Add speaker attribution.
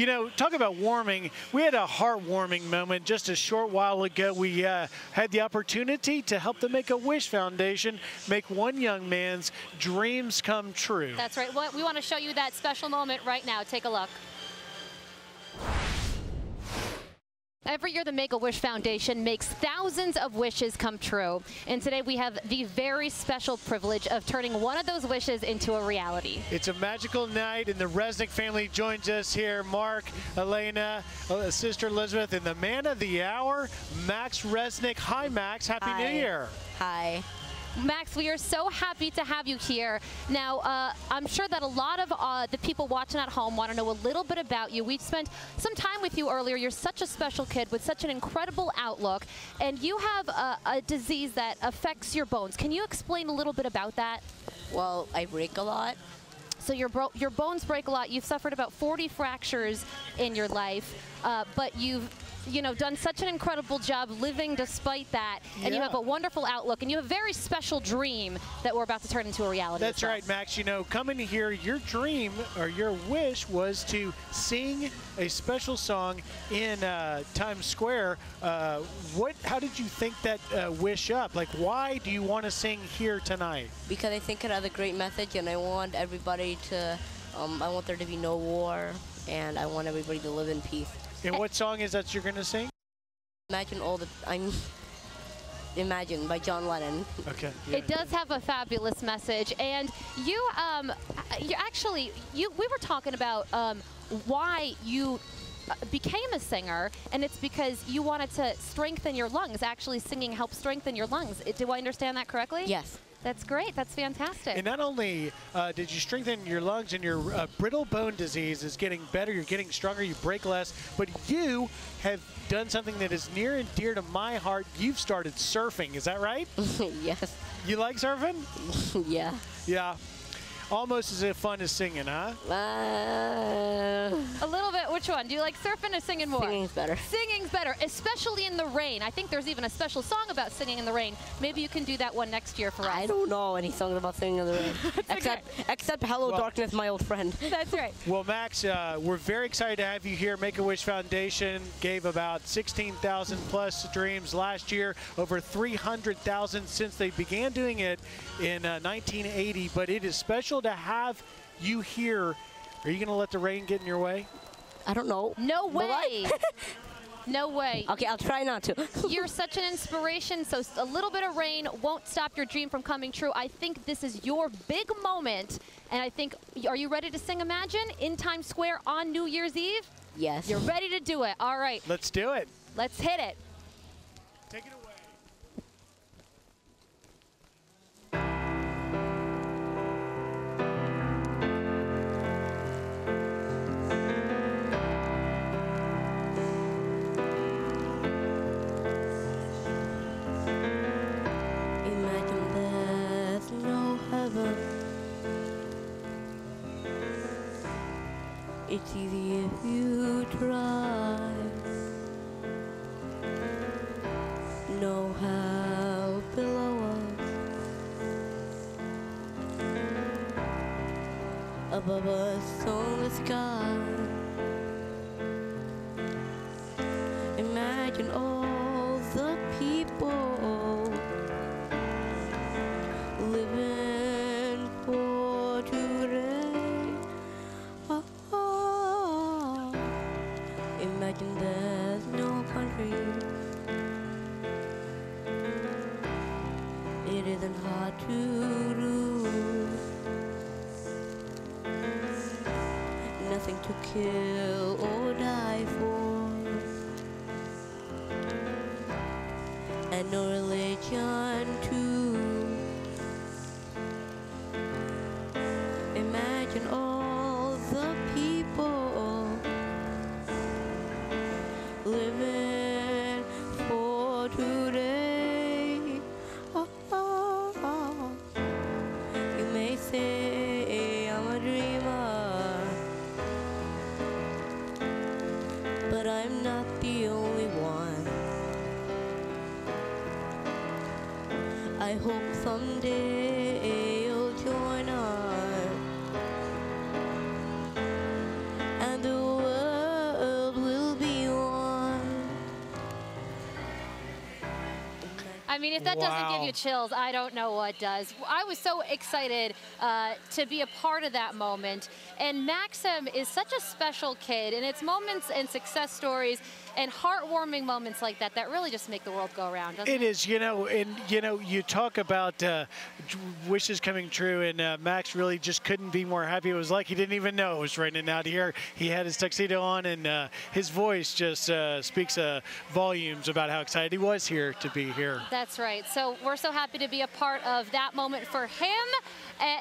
Speaker 1: You know, talk about warming. We had a heartwarming moment just a short while ago. We had the opportunity to help the Make-A-Wish Foundation make one young man's dreams come true.
Speaker 2: That's right. We want to show you that special moment right now. Take a look. Every year, the Make-A-Wish Foundation makes thousands of wishes come true. And today, we have the very special privilege of turning one of those wishes into a reality.
Speaker 1: It's a magical night, and the Resnick family joins us here. Mark, Elena, Sister Elizabeth, and the man of the hour, Max Resnick. Hi, Max. Happy New Year.
Speaker 3: Hi.
Speaker 2: Max, we are so happy to have you here. Now, I'm sure that a lot of the people watching at home want to know a little bit about you. We spent some time with you earlier. You're such a special kid with such an incredible outlook, and you have a disease that affects your bones. Can you explain a little bit about that?
Speaker 3: Well, I break a lot.
Speaker 2: So your bones break a lot. You've suffered about 40 fractures in your life, but you've done such an incredible job living despite that, and you have a wonderful outlook, and you have a very special dream that we're about to turn into a reality.
Speaker 1: That's right, Max. You know, coming here, your dream or your wish was to sing a special song in Times Square. How did you think that wish up? Like, why do you want to sing here tonight?
Speaker 3: Because I think it has a great message, and I want everybody to, I want there to be no war, and I want everybody to live in peace.
Speaker 1: And what song is that you're going to sing?
Speaker 3: Imagine by John Lennon.
Speaker 1: Okay.
Speaker 2: Yeah, it does have a fabulous message, and we were talking about why you became a singer, and it's because you wanted to strengthen your lungs. Actually, singing helps strengthen your lungs. Do I understand that correctly?
Speaker 3: Yes.
Speaker 2: That's great. That's fantastic.
Speaker 1: And not only did you strengthen your lungs, and your brittle bone disease is getting better, you're getting stronger, you break less, but you have done something that is near and dear to my heart. You've started surfing. Is that right?
Speaker 3: Yes.
Speaker 1: You like surfing?
Speaker 3: Yeah.
Speaker 1: Yeah. Almost as fun as singing, huh?
Speaker 2: A little bit. Which one? Do you like surfing or singing more?
Speaker 3: Singing's better.
Speaker 2: Singing's better, especially in the rain. I think there's even a special song about singing in the rain. Maybe you can do that one next year for us.
Speaker 3: I don't know any songs about singing in the rain. except Hello Darkness, my old friend.
Speaker 2: That's right.
Speaker 1: Well, Max, we're very excited to have you here. Make-A-Wish Foundation gave about 16,000 plus dreams last year, over 300,000 since they began doing it in 1980. But it is special to have you here. Are you going to let the rain get in your way?
Speaker 3: I don't know.
Speaker 2: No way. No way.
Speaker 3: Okay, I'll try not to.
Speaker 2: You're such an inspiration, so a little bit of rain won't stop your dream from coming true. I think this is your big moment, and I think, are you ready to sing Imagine in Times Square on New Year's Eve?
Speaker 3: Yes.
Speaker 2: You're ready to do it. All right.
Speaker 1: Let's do it.
Speaker 2: Let's hit it.
Speaker 1: Take it away.
Speaker 3: It's easy if you try. No help below us. Above us on the sky. Imagine all the people living for today. Imagine there's no country. It isn't hard to do. Nothing to kill or die for, and no religion too. Imagine all the people living for today. You may say I'm a dreamer, but I'm not the only one. I hope someday you'll join us, and the world
Speaker 2: mean, if that doesn't give you chills, I don't know what does. I was so excited to be a part of that moment. And Maxim is such a special kid, and it's moments and success stories and heartwarming moments like that that really just make the world go around, doesn't it?
Speaker 1: It is, you talk about wishes coming true, and Max really just couldn't be more happy. It was like he didn't even know it was raining out here. He had his tuxedo on, and his voice just speaks volumes about how excited he was here to be here.
Speaker 2: That's right. So we're so happy to be a part of that moment for him.